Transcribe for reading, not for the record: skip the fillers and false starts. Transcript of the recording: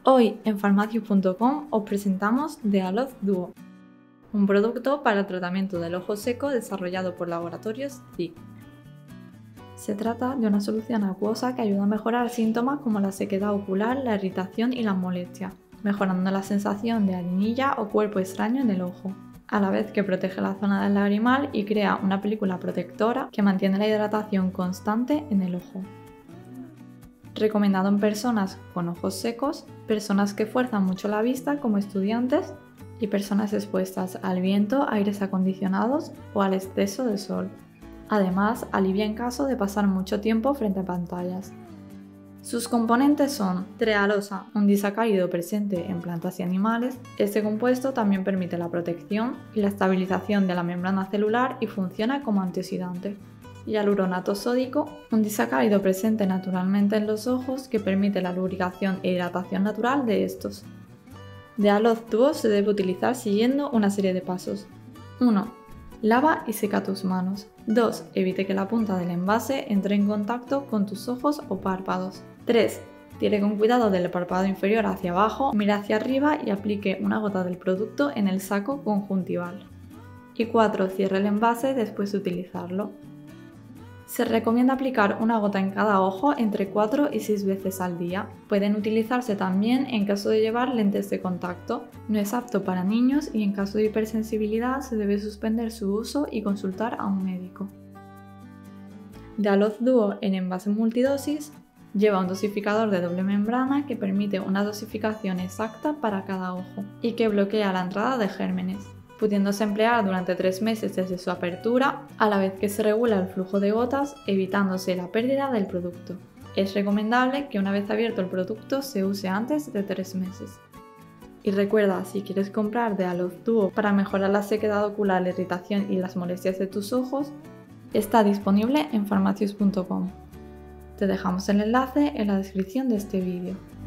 Hoy en farmacius.com os presentamos Dealoz Duo, un producto para el tratamiento del ojo seco desarrollado por laboratorios ZIC. Se trata de una solución acuosa que ayuda a mejorar síntomas como la sequedad ocular, la irritación y las molestias, mejorando la sensación de arenilla o cuerpo extraño en el ojo, a la vez que protege la zona del lagrimal y crea una película protectora que mantiene la hidratación constante en el ojo. Recomendado en personas con ojos secos, personas que fuerzan mucho la vista como estudiantes y personas expuestas al viento, aires acondicionados o al exceso de sol. Además, alivia en caso de pasar mucho tiempo frente a pantallas. Sus componentes son trealosa, un disacárido presente en plantas y animales. Este compuesto también permite la protección y la estabilización de la membrana celular y funciona como antioxidante. Hialuronato sódico, un disacárido presente naturalmente en los ojos que permite la lubricación e hidratación natural de estos. Dealoz Duo se debe utilizar siguiendo una serie de pasos. 1. Lava y seca tus manos. 2. Evite que la punta del envase entre en contacto con tus ojos o párpados. 3. Tire con cuidado del párpado inferior hacia abajo, mire hacia arriba y aplique una gota del producto en el saco conjuntival. Y 4. Cierre el envase después de utilizarlo. Se recomienda aplicar una gota en cada ojo entre 4 y 6 veces al día. Pueden utilizarse también en caso de llevar lentes de contacto. No es apto para niños y en caso de hipersensibilidad se debe suspender su uso y consultar a un médico. Dealoz Duo en envase multidosis lleva un dosificador de doble membrana que permite una dosificación exacta para cada ojo y que bloquea la entrada de gérmenes, pudiéndose emplear durante 3 meses desde su apertura, a la vez que se regula el flujo de gotas, evitándose la pérdida del producto. Es recomendable que una vez abierto el producto se use antes de 3 meses. Y recuerda, si quieres comprar Dealoz Duo para mejorar la sequedad ocular, la irritación y las molestias de tus ojos, está disponible en farmacius.com. Te dejamos el enlace en la descripción de este vídeo.